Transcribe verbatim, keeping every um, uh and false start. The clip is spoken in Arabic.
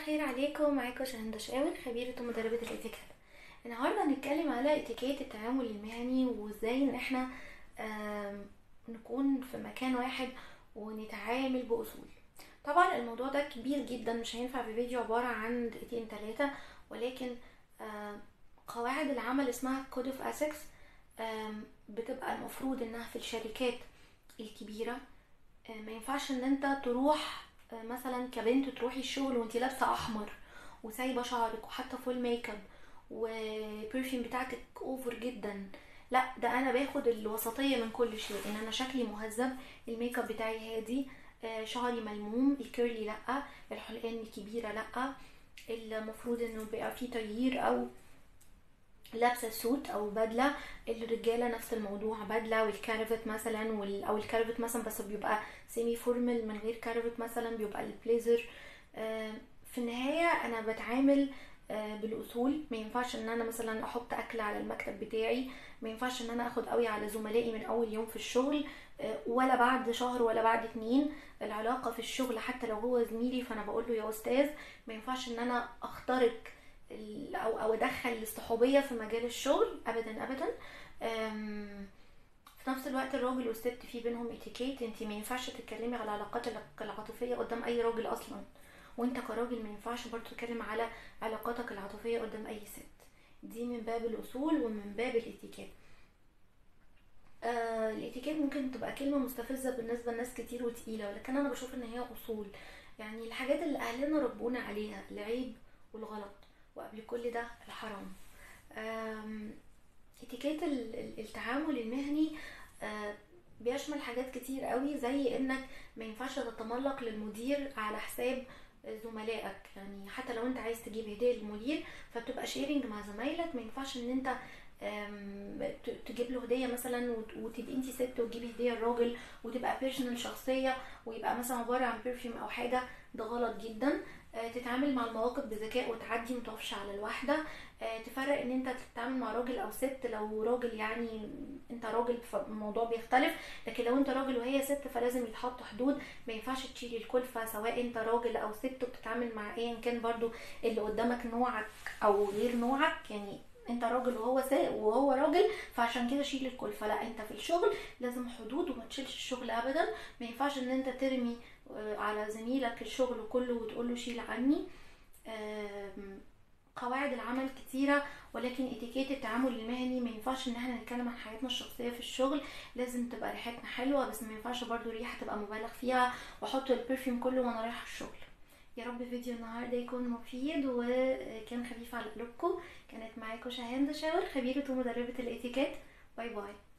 الخير عليكم. معاكم شهندة شاور، خبيرة ومدربة الاتيكيت. النهارده هنتكلم على اتيكيت التعامل المهني وازاي ان احنا آم، نكون في مكان واحد ونتعامل بأصول. طبعا الموضوع ده كبير جدا، مش هينفع في فيديو عبارة عن دقيقتين تلاتة، ولكن آم، قواعد العمل اسمها كود اوف اسكس. بتبقى المفروض انها في الشركات الكبيرة. آه، ما ينفعش ان انت تروح آه، مثلا كبنت تروحي الشغل وانتي لابسه احمر وسايبه شعرك وحاطه فول ميك اب والبرفيوم بتاعتك اوفر جدا. لا، ده انا باخد الوسطيه من كل شيء، ان انا شكلي مهذب، الميك اب بتاعي هادي، آه، شعري ملموم، الكيرلي لا، الحلقان الكبيره لا، المفروض انه بيبقى فيه تغيير او لابسه سوت او بدله. الرجاله نفس الموضوع، بدله والكارفت مثلا وال... او الكارفت مثلا بس بيبقى سيمي فورمال من غير كارفت، مثلا بيبقى البليزر. آه، في النهايه انا بتعامل آه، بالاصول. ما ينفعش ان انا مثلا احط اكل على المكتب بتاعي، ما ينفعش ان انا اخد قوي على زملائي من اول يوم في الشغل آه، ولا بعد شهر ولا بعد اتنين. العلاقه في الشغل حتى لو هو زميلي فانا بقول له يا استاذ. ما ينفعش ان انا اخترق ال- او او ادخل الاصطحوبيه في مجال الشغل ابدا ابدا. أم، في نفس الوقت الراجل والست في بينهم اتيكيت. انت ما ينفعش تتكلمي على العلاقات الع- العاطفيه قدام اي راجل اصلا، وانت كراجل ما ينفعش برضو تتكلم على علاقاتك العاطفيه قدام اي ست. دي من باب الاصول ومن باب الاتيكيت. آه الاتيكيت ممكن تبقى كلمه مستفزه بالنسبه لناس كتير وتقيله، ولكن انا بشوف ان هي اصول. يعني الحاجات اللي اهلنا ربونا عليها، العيب والغلط، وقبل كل ده الحرام. آم، اتيكيت ال- ال- التعامل المهني آه، بيشمل حاجات كتير قوي، زي انك ما ينفعش تتملق للمدير على حساب زملائك. يعني حتى لو انت عايز تجيب هدية للمدير فبتبقى شيرنج مع زمايلك. ما ينفعش ان انت آم، ت- تجيب له هدية مثلا وت- وتبقي انت ست وتجيبي هدية لراجل وتبقى بيرسونال شخصية، ويبقى مثلا عبارة عن برفيوم او حاجة. ده غلط جدا. آه، تتعامل مع المواقف بذكاء وتعدي، متقفش على الواحدة. آه، تفرق ان انت تتعامل مع راجل او ست. لو راجل يعني انت راجل فالموضوع بيختلف، لكن لو انت راجل وهي ست فلازم يتحط حدود. ما ينفعش تشيل الكلفة سواء انت راجل او ست وبتتعامل مع ايا كان برضو اللي قدامك نوعك او غير نوعك. يعني انت راجل وهو سا وهو راجل، فعشان كده شيل الكلفة. لا، انت في الشغل لازم حدود وما تشيلش الشغل ابدا. ما ينفعش ان انت ترمي آه، على زميلك الشغل كله وتقوله شيل عني. آم، قواعد العمل كتيرة، ولكن اتيكيت التعامل المهني ما ينفعش ان احنا نتكلم عن حياتنا الشخصية في الشغل. لازم تبقى ريحتنا حلوة، بس ما ينفعش برضو ريحة تبقى مبالغ فيها واحط البرفيوم كله وانا رايحة الشغل. يا رب فيديو النهاردة يكون مفيد وكان خفيف على قلوبكم. كانت معاكم شهندة شاور، خبيرة ومدربة الاتيكيت. باي باي.